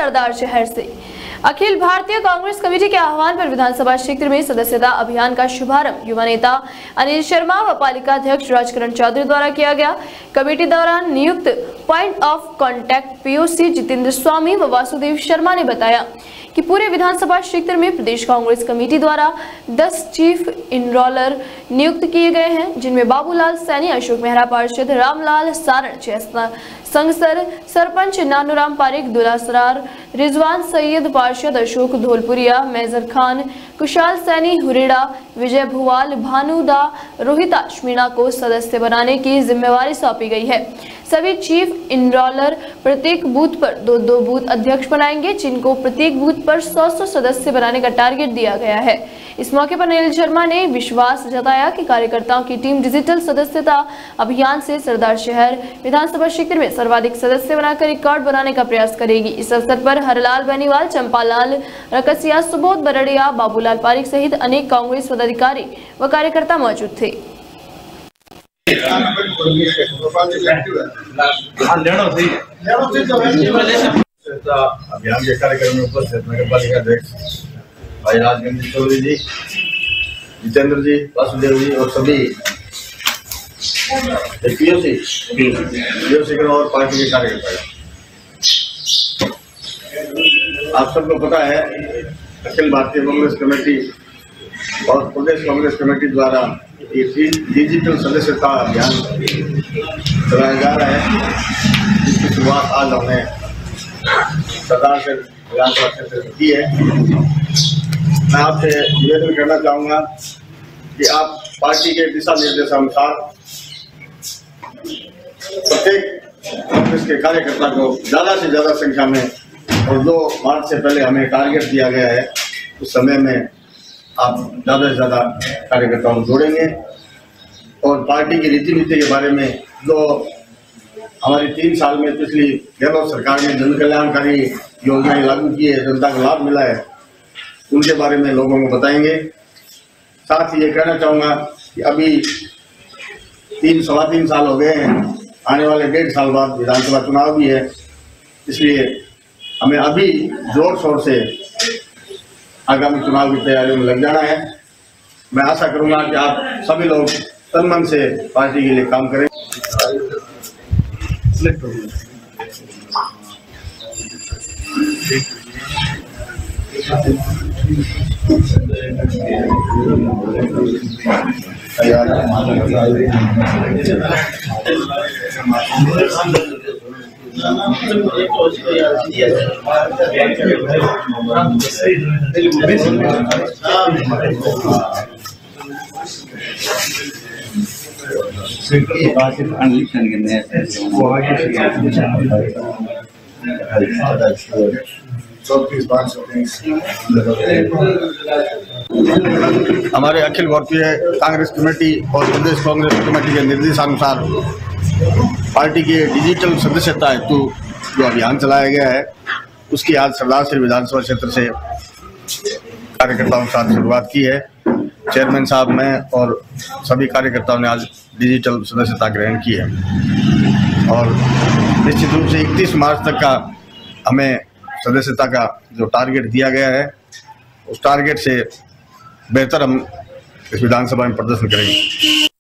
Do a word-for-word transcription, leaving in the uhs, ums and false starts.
सरदार शहर से। अखिल भारतीय कांग्रेस कमेटी के आह्वान पर विधानसभा क्षेत्र में सदस्यता अभियान का शुभारंभ युवा नेता अनिल शर्मा व पालिका अध्यक्ष राजकरण चौधरी द्वारा किया गया। कमेटी दौरान नियुक्त point of contact POC Jitendra Swami व वासुदेव शर्मा ने बताया कि पूरे विधानसभा क्षेत्र में प्रदेश कांग्रेस कमेटी द्वारा दस चीफ इनरोलर नियुक्त किए गए हैं, जिनमें बाबूलाल सैनी, अशोक मेहरा पार्षद, रामलाल सारण, संगसर सरपंच नानूराम पारिक, दुलासरार रिजवान सैयद पार्षद, अशोक धोलपुरिया, मेजर खान, कुशाल सैनी, हुरेड़ा, विजय भुवाल, भानुदा, रोहिता मीणा को सदस्य बनाने की जिम्मेवारी सौंपी गई है। सभी चीफ इनरोलर प्रत्येक बूथ पर दो दो बूथ अध्यक्ष बनाएंगे, जिनको प्रत्येक बूथ पर सौ सौ सदस्य बनाने का टारगेट दिया गया है। इस मौके पर अनिल शर्मा ने विश्वास जताया कि कार्यकर्ताओं की टीम डिजिटल सदस्यता अभियान से सरदार शहर विधानसभा क्षेत्र में सर्वाधिक सदस्य बनाकर रिकॉर्ड बनाने का प्रयास करेगी। इस अवसर पर हरलाल बेनीवाल, चंपालाल रकसिया, सुबोध बरड़िया, बाबूलाल पारिक सहित अनेक कांग्रेस पदाधिकारी व कार्यकर्ता मौजूद थे। अभियान के कार्यक्रम में उपस्थित नगर पालिका अध्यक्ष भाई राजकरण चौधरी जी, जितेंद्र जी, वासुदेव जी और सभी पीओसी पीओसी और पार्टी के कार्यकर्ता। आप सबको पता है अखिल भारतीय कांग्रेस कमेटी और प्रदेश कांग्रेस कमेटी द्वारा ये डिजिटल सदस्यता अभियान चलाया जा रहा है, जिसकी शुरुआत आज हमने सरदार से विधानसभा क्षेत्र में की है। मैं आपसे निवेदन करना चाहूँगा कि आप पार्टी के दिशा निर्देशानुसार प्रत्येक कांग्रेस के कार्यकर्ता को ज़्यादा से ज़्यादा संख्या में और दो मार्च से पहले हमें टारगेट दिया गया है, उस समय में आप ज़्यादा से ज़्यादा कार्यकर्ताओं को जोड़ेंगे और पार्टी की रीति नीति के बारे में जो हमारी तीन साल में पिछली गहलोत सरकार ने जन कल्याणकारी योजनाएं लागू की है, जनता को लाभ मिला है, उनके बारे में लोगों को बताएंगे। साथ ही ये कहना चाहूँगा कि अभी तीन सवा तीन साल हो गए हैं, आने वाले डेढ़ साल बाद विधानसभा चुनाव भी है, इसलिए हमें अभी जोर शोर से आगामी चुनाव की तैयारियों में लग जाना है। मैं आशा करूँगा कि आप सभी लोग तन मन से पार्टी के लिए काम करें। हमारे अखिल भारतीय कांग्रेस कमेटी और प्रदेश कांग्रेस कमेटी के निर्देशानुसार पार्टी के डिजिटल सदस्यता हेतु जो अभियान चलाया गया है, उसकी आज सरदार श्री विधानसभा क्षेत्र से कार्यकर्ताओं के साथ शुरुआत की है। चेयरमैन साहब, मैं और सभी कार्यकर्ताओं ने आज डिजिटल सदस्यता ग्रहण की है और निश्चित रूप से इकतीस मार्च तक का हमें सदस्यता का जो टारगेट दिया गया है, उस टारगेट से बेहतर हम इस विधानसभा में प्रदर्शन करेंगे।